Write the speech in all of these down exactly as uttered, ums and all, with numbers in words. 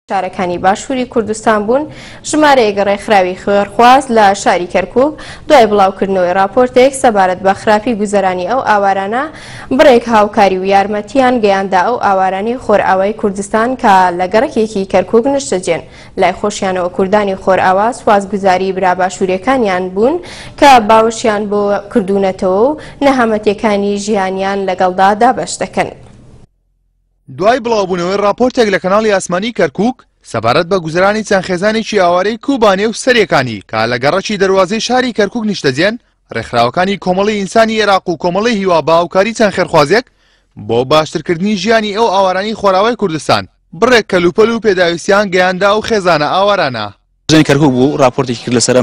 شارەکانی باشووری کوردستان بوون ژمارەیەک ڕێکخراوی خوێرخواز لە شاری کەرکووک دوای بڵاوکردنەوەی راپۆرتێک سەبارەت بە خراپی گوزەرانی ئەو ئاوارانە بڕێک هاوکاری و یارمەتیان گەیاندا ئەو ئاوارانی خۆرئاوای کوردستان کە لە گەڕەکێکی کەرکووک نیشتەجێن لای خۆشیانەوە کوردانی خۆرئاوا سوازگوزاری برا باشووریەکانیان بوون کە باوەشیان بۆ کردوونەتەوە و نەهامەتیەکانی ژیانیان لەگەڵدا دابەش دەکەن. دوای بڵاوبوونەوەی راپۆرتێک لە کەناڵی ئاسمانی کەرکووک سەبارەت بە گوزەرانی چەند خێزانێکی ئاوارەی کوبانێ و سەرەکانی کە لە گەڕەکی دەواازەی شاری کەرکووک نیشتەجێن ڕێکخراوەکانی کۆمەڵی ئینسانی عێراق و کۆمەڵی هیوا بە هاوکاری چەند خێرخوازێک بۆ باشترکردنی ژیانی ئەو ئاوارانی خۆراوای کوردستان بڕێک کەلوپەل و پێداویستیان گەیاندا و خێزانە ئاوارانە. ژن کەرکووک بوو راپۆرتێکی کرد لەسەرم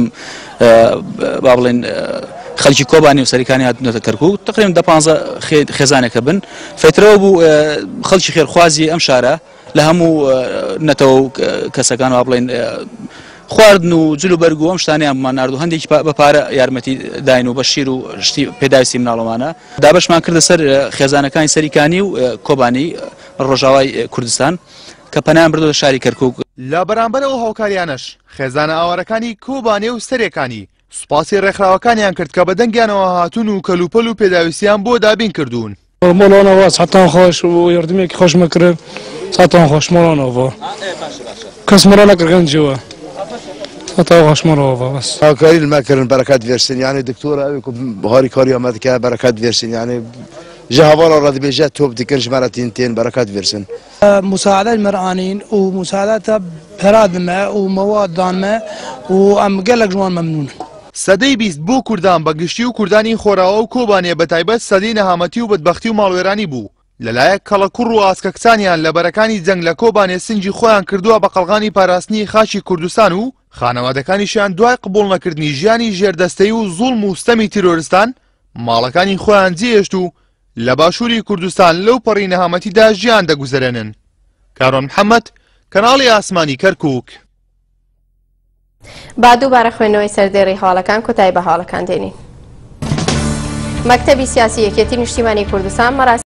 با بڵێن خەڵکی کۆبانی و سەرەکانی هاتنەوە کەرکووک تقریبا دە پانزە خێزانێکە بن فێترەوە بوو خەڵکی خێرخوازی ئەم شارە لە هەموو نەتەوە کەسەکان وا بڵێن خواردن و جلوبەرگ و ئەم شتانیانمان ناردوو هەندێکی بە پارە یارمەتی داین و بە شیر و شتی پێداویستی مناڵەمانە دابەشمان کردە سەر خێزانەکانی سەریکانی و کۆبانی ڕۆژاوای کوردستان کە پەنایان بردۆ شاری کەرکووک. لە بەرامبەرەوە هاوکاریانەش خێزانە ئاوارەکانی کۆبانێ و سەرەکانی سوپاسی ڕێکخراوەکانیان کرد کە بەدەنگیانەوە هاتوون و کەلوپەل و پێداویستیان بۆ دابین کردوون. مۆڵانەوە چاتان خۆش و یاردمێکی خۆشمە کرد چاتان خۆش مۆڵانەوە کەس مەڕە نەکردگەنجەوە هەتا خۆشمەڕەوە بەس هاوکاری لەمەکردن بەرەکات ڤێرسن یعنی دکتۆرە ئەوێک بەهاری کاری ئەمەدەکە بەرەکات ڤێرسن یعنی جهابالا ڕادبێژە تۆپ دکن ژمارەتین تێن بەرەکات ڤێرسن مساعدة المرآنين ومساعدة برادمة ومواد دانمة وأم قالك جوان ممنون. سەدەی بیست بۆ کوردان بە گشتی و کوردانی خۆراوە و کۆبانێ بەتایبەت سەدەی نەهامەتی و بەدبەختی و ماڵوێرانی بوو لەلایەک کەڵە کوڕ و ئاسکە کچانیان لە بەرەکانی جەنگ لە کۆبانێ سنجی خۆیان کردووە بە قەڵغانی پاراستنی خاچی کوردستان و خانەوادەکانیشیان دوای قبوڵ نەکردنی ژیانی ژێردەستەیی و زوڵم و ستەمی تیرۆریستان ماڵەکانی خۆیان جێهێشت و لە باشووری کوردستان لەو پەڕی نەهامەتیدا ژیان دەگوزەرێنن. کارۆن محەممەد کەناڵی ئاسمانی کەرکووک. با دووبارە خوێندنەوەی سەردێڕی هەواڵەکان کۆتایی بە هەواڵەکان دێنین. مەکتەبی سیاسی یەکێتی نیشتیمانی کوردستان مەراسی